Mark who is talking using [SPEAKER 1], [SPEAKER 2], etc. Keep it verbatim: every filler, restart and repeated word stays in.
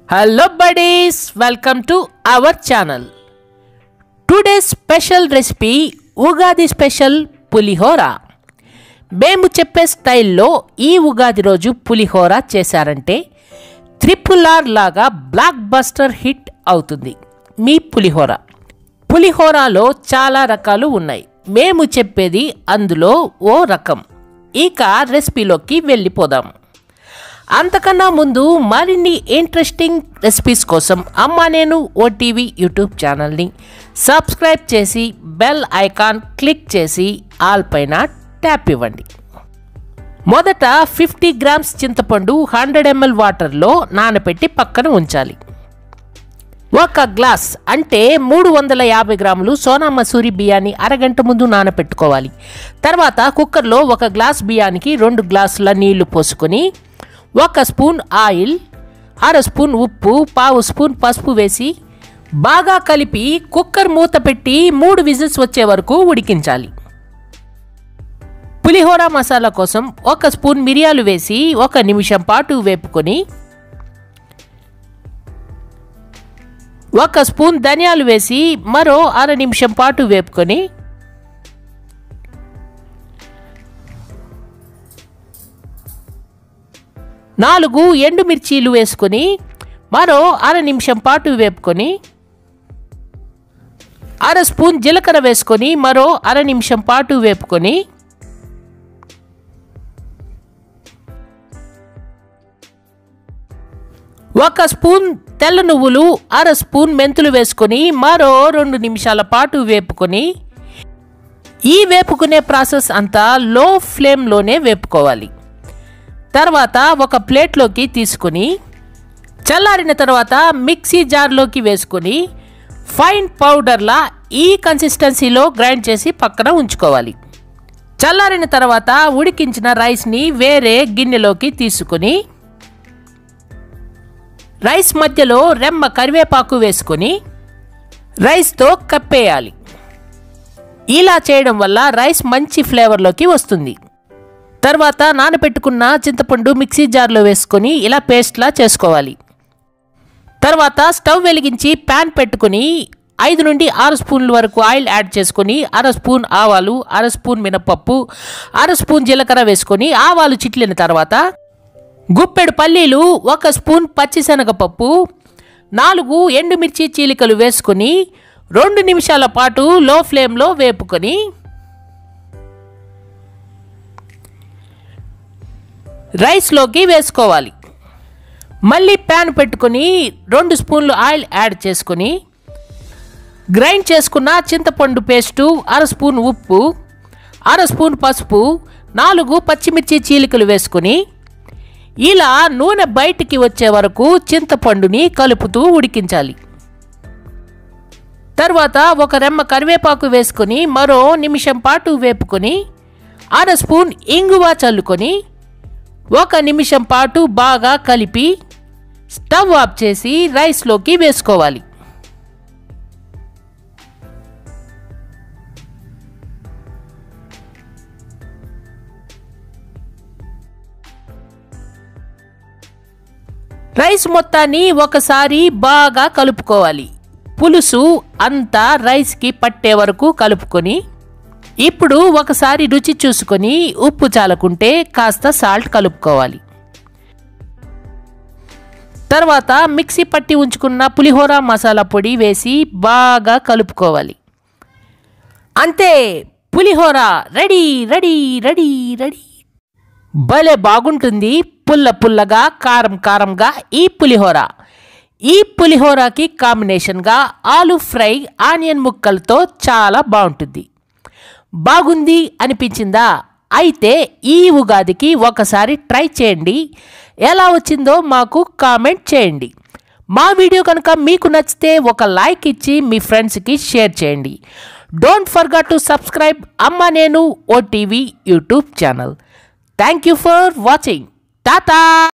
[SPEAKER 1] Hello buddies, welcome to our channel. Today's special recipe Ugadi special Pulihora. మేము చెప్పే స్టైల్లో ఈ ఉగాది రోజు పులిహోర చేశారంటే ట్రిపుల్ ఆర్ లాగా బ్లాక్ బస్టర్ హిట్ అవుతుంది మీ పులిహోర. పులిహోరలో చాలా రకాలు ఉన్నాయి. మేము చెప్పేది అందులో ఓ రకం. ఇక రెసిపీలోకి వెళ్ళిపోదాం. అంతకన్నా ముందు మరిన్ని ఇంట్రెస్టింగ్ రెసిపీస్ కోసం అమ్మా నేను ఓటీవీ యూట్యూబ్ ఛానల్ని సబ్స్క్రైబ్ చేసి బెల్ ఐకాన్ క్లిక్ చేసి ఆల్ పైన ట్యాప్ ఇవ్వండి. మొదట ఫిఫ్టీ గ్రామ్స్ చింతపండు హండ్రెడ్ ఎంఎల్ వాటర్లో నానబెట్టి పక్కన ఉంచాలి. ఒక గ్లాస్ అంటే మూడు వందల యాభై గ్రాములు సోనా మసూరి బియ్యాన్ని అరగంట ముందు నానబెట్టుకోవాలి. తర్వాత కుక్కర్లో ఒక గ్లాస్ బియ్యానికి రెండు గ్లాసుల నీళ్లు పోసుకొని ఒక స్పూన్ ఆయిల్, అర స్పూన్ ఉప్పు, పావు స్పూన్ పసుపు వేసి బాగా కలిపి కుక్కర్ మూత పెట్టి మూడు విజిల్స్ వచ్చే వరకు ఉడికించాలి. పులిహోర మసాలా కోసం ఒక స్పూన్ మిరియాలు వేసి ఒక నిమిషం పాటు వేపుకొని ఒక స్పూన్ ధనియాలు వేసి మరో అర నిమిషం పాటు వేపుకొని నాలుగు ఎండుమిర్చీలు వేసుకొని మరో అర నిమిషం పాటు వేపుకొని అర స్పూన్ జీలకర్ర వేసుకొని మరో అర నిమిషం పాటు వేపుకొని ఒక స్పూన్ తెల్ల నువ్వులు, అర స్పూన్ మెంతులు వేసుకొని మరో రెండు నిమిషాల పాటు వేపుకొని ఈ వేపుకునే ప్రాసెస్ అంతా లో ఫ్లేమ్లోనే వేపుకోవాలి. తర్వాత ఒక ప్లేట్లోకి తీసుకొని చల్లారిన తర్వాత మిక్సీ జార్లోకి వేసుకొని ఫైన్ పౌడర్లా ఈ కన్సిస్టెన్సీలో గ్రైండ్ చేసి పక్కన ఉంచుకోవాలి. చల్లారిన తర్వాత ఉడికించిన రైస్ని వేరే గిన్నెలోకి తీసుకొని రైస్ మధ్యలో రెమ్మ కరివేపాకు వేసుకొని రైస్తో కప్పేయాలి. ఇలా చేయడం వల్ల రైస్ మంచి ఫ్లేవర్లోకి వస్తుంది. తర్వాత నానబెట్టుకున్న చింతపండు మిక్సీ జార్లో వేసుకొని ఇలా పేస్ట్లా చేసుకోవాలి. తర్వాత స్టవ్ వెలిగించి ప్యాన్ పెట్టుకొని ఐదు నుండి ఆరు స్పూన్ల వరకు ఆయిల్ యాడ్ చేసుకొని అర స్పూన్ ఆవాలు, అర స్పూన్ మినపప్పు, అర స్పూన్ జీలకర్ర వేసుకొని ఆవాలు చిట్లిన తర్వాత గుప్పెడు పల్లీలు, ఒక స్పూన్ పచ్చిశనగపప్పు, నాలుగు ఎండుమిర్చి చీలికలు వేసుకొని రెండు నిమిషాల పాటు లో ఫ్లేమ్లో వేపుకొని రైస్లోకి వేసుకోవాలి. మళ్ళీ ప్యాన్ పెట్టుకొని రెండు స్పూన్లు ఆయిల్ యాడ్ చేసుకొని గ్రైండ్ చేసుకున్న చింతపండు పేస్టు, అర స్పూన్ ఉప్పు, అర స్పూన్ పసుపు, నాలుగు పచ్చిమిర్చి చీలికలు వేసుకొని ఇలా నూనె బయటికి వచ్చే వరకు చింతపండుని కలుపుతూ ఉడికించాలి. తర్వాత ఒక రెమ్మ కరివేపాకు వేసుకొని మరో నిమిషం పాటు వేపుకొని అర స్పూన్ ఇంగువ చల్లుకొని ఒక నిమిషం పాటు బాగా కలిపి స్టవ్ ఆఫ్ చేసి రైస్లోకి వేసుకోవాలి. రైస్ మొత్తాన్ని ఒకసారి బాగా కలుపుకోవాలి. పులుసు అంతా రైస్కి పట్టే వరకు కలుపుకొని ఇప్పుడు ఒకసారి రుచి చూసుకొని ఉప్పు చాలకుంటే కాస్త సాల్ట్ కలుపుకోవాలి. తర్వాత మిక్సీ పట్టి ఉంచుకున్న పులిహోర మసాలా పొడి వేసి బాగా కలుపుకోవాలి. అంతే, pulihora ready ready ready ready. భలే బాగుంటుంది పుల్ల పుల్లగా, కారం కారంగా ఈ పులిహోర. ఈ పులిహోరకి కాంబినేషన్గా ఆలు ఫ్రై ఆనియన్ ముక్కలతో చాలా బాగుంటుంది. బాగుంది అనిపించిందా? అయితే ఈ ఉగాదికి ఒకసారి ట్రై చేయండి. ఎలా వచ్చిందో మాకు కామెంట్ చేయండి. మా వీడియో కనుక మీకు నచ్చితే ఒక లైక్ ఇచ్చి మీ ఫ్రెండ్స్కి షేర్ చేయండి. డోంట్ ఫర్గెట్ టు సబ్స్క్రైబ్ అమ్మా నేను OTV YouTube channel. Thank you for watching. Tata.